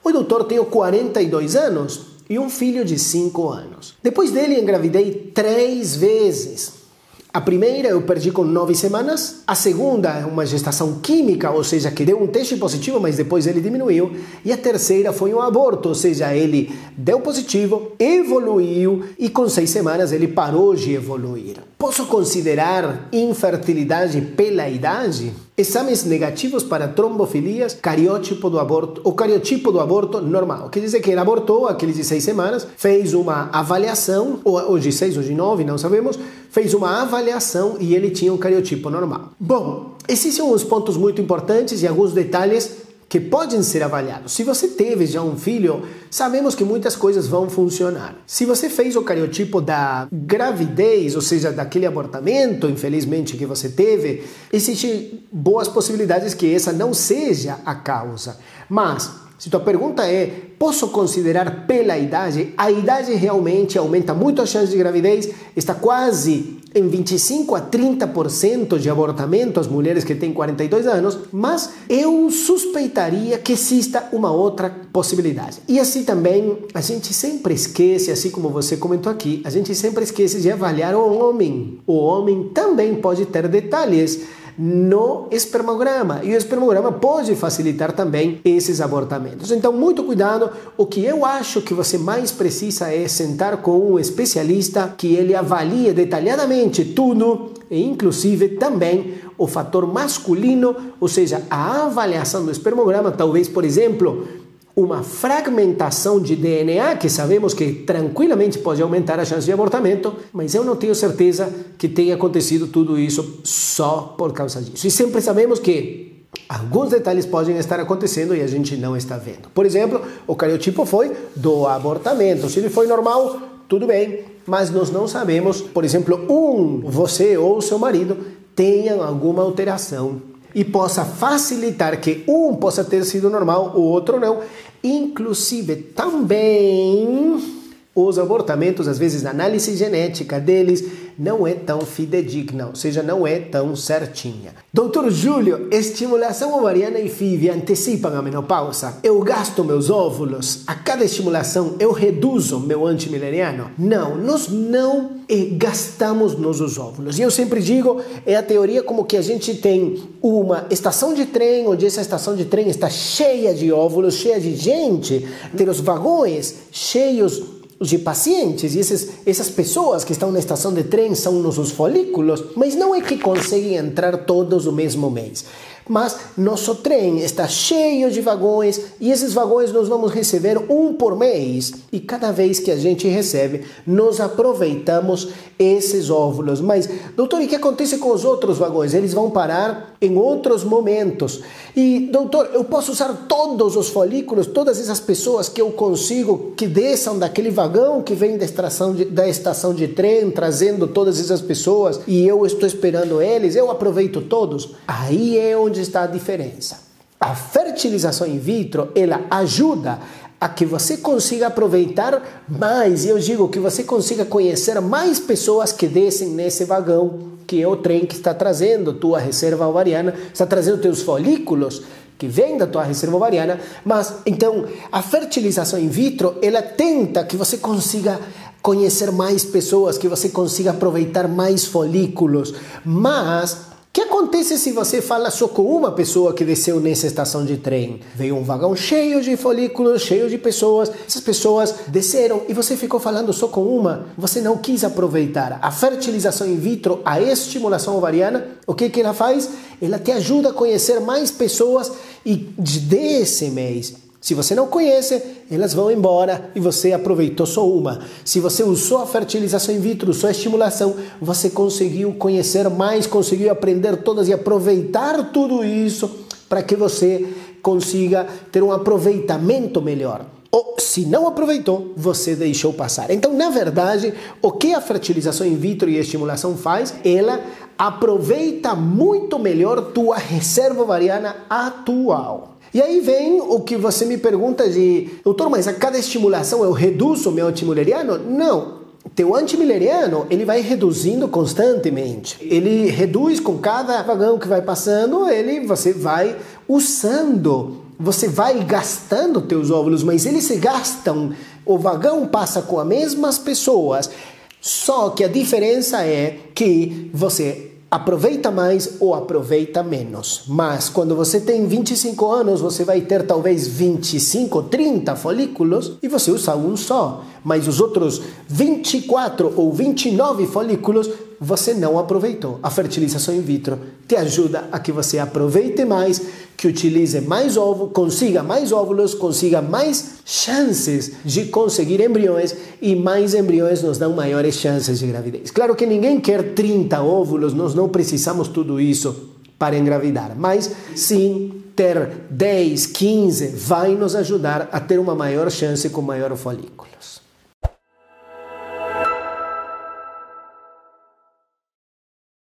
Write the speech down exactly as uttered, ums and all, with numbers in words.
Oi, doutor, tenho quarenta e dois anos e um filho de cinco anos. Depois dele engravidei três vezes. A primeira eu perdi com nove semanas, a segunda é uma gestação química, ou seja, que deu um teste positivo, mas depois ele diminuiu, e a terceira foi um aborto, ou seja, ele deu positivo, evoluiu e com seis semanas ele parou de evoluir. Posso considerar infertilidade pela idade? Exames negativos para trombofilias, cariótipo do aborto, o cariotipo do aborto normal. Quer dizer que ele abortou aqueles de seis semanas, fez uma avaliação, ou, ou de seis ou de nove, não sabemos, fez uma avaliação e ele tinha um cariotipo normal. Bom, existem uns pontos muito importantes e alguns detalhes que podem ser avaliados. Se você teve já um filho, sabemos que muitas coisas vão funcionar. Se você fez o cariotipo da gravidez, ou seja, daquele abortamento, infelizmente, que você teve, existem boas possibilidades que essa não seja a causa. Mas, se tua pergunta é, posso considerar pela idade? A idade realmente aumenta muito a chance de gravidez, está quase em vinte e cinco a trinta por cento de abortamento as mulheres que têm quarenta e dois anos, mas eu suspeitaria que exista uma outra possibilidade. E assim também, a gente sempre esquece, assim como você comentou aqui, a gente sempre esquece de avaliar o homem. O homem também pode ter detalhes no espermograma, e o espermograma pode facilitar também esses abortamentos. Então, muito cuidado. O que eu acho que você mais precisa é sentar com um especialista que ele avalie detalhadamente tudo, e inclusive também o fator masculino, ou seja, a avaliação do espermograma, talvez, por exemplo, uma fragmentação de D N A, que sabemos que tranquilamente pode aumentar a chance de abortamento, mas eu não tenho certeza que tenha acontecido tudo isso só por causa disso. E sempre sabemos que alguns detalhes podem estar acontecendo e a gente não está vendo. Por exemplo, o cariotipo foi do abortamento. Se ele foi normal, tudo bem, mas nós não sabemos, por exemplo, um, você ou o seu marido tenham alguma alteração e possa facilitar que um possa ter sido normal, o outro não. Inclusive, também, os abortamentos, às vezes, a análise genética deles não é tão fidedigna, ou seja, não é tão certinha. doutor Júlio, estimulação ovariana e F I V antecipam a menopausa? Eu gasto meus óvulos? A cada estimulação eu reduzo meu antimileriano? Não, nós não eh, gastamos nossos óvulos. E eu sempre digo, é a teoria como que a gente tem uma estação de trem, onde essa estação de trem está cheia de óvulos, cheia de gente, tem os vagões cheios de pacientes, e esses, essas pessoas que estão na estação de trem são nossos folículos, mas não é que conseguem entrar todos no mesmo mês. Mas nosso trem está cheio de vagões e esses vagões nós vamos receber um por mês. E cada vez que a gente recebe, nós aproveitamos esses óvulos. Mas, doutor, e o que acontece com os outros vagões? Eles vão parar em outros momentos. E, doutor, eu posso usar todos os folículos, todas essas pessoas que eu consigo que desçam daquele vagão que vem da estação de, da estação de trem, trazendo todas essas pessoas, e eu estou esperando eles, eu aproveito todos? Aí é onde está a diferença. A fertilização in vitro, ela ajuda a que você consiga aproveitar mais, e eu digo que você consiga conhecer mais pessoas que descem nesse vagão, que é o trem que está trazendo tua reserva ovariana, está trazendo teus folículos, que vem da tua reserva ovariana. Mas, então, a fertilização in vitro, ela tenta que você consiga conhecer mais pessoas, que você consiga aproveitar mais folículos, mas o que acontece se você fala só com uma pessoa que desceu nessa estação de trem? Veio um vagão cheio de folículos, cheio de pessoas, essas pessoas desceram e você ficou falando só com uma, você não quis aproveitar. A fertilização in vitro, a estimulação ovariana, o que que ela faz? Ela te ajuda a conhecer mais pessoas e desse mês, se você não conhece, elas vão embora e você aproveitou só uma. Se você usou a fertilização in vitro, usou a estimulação, você conseguiu conhecer mais, conseguiu aprender todas e aproveitar tudo isso para que você consiga ter um aproveitamento melhor. Ou, se não aproveitou, você deixou passar. Então, na verdade, o que a fertilização in vitro e a estimulação faz? Ela aproveita muito melhor tua reserva ovariana atual. E aí vem o que você me pergunta de, doutor, mas a cada estimulação eu reduzo o meu antimileriano? Não. Teu antimileriano, ele vai reduzindo constantemente. Ele reduz com cada vagão que vai passando, ele, você vai usando você vai gastando teus óvulos, mas eles se gastam, o vagão passa com as mesmas pessoas, só que a diferença é que você aproveita mais ou aproveita menos. Mas quando você tem vinte e cinco anos, você vai ter talvez vinte e cinco, trinta folículos e você usa um só. Mas os outros vinte e quatro ou vinte e nove folículos você não aproveitou. A fertilização in vitro te ajuda a que você aproveite mais, que utilize mais ovo, consiga mais óvulos, consiga mais chances de conseguir embriões, e mais embriões nos dão maiores chances de gravidez. Claro que ninguém quer trinta óvulos, nós não precisamos tudo isso para engravidar, mas sim ter dez, quinze vai nos ajudar a ter uma maior chance com maiores folículos.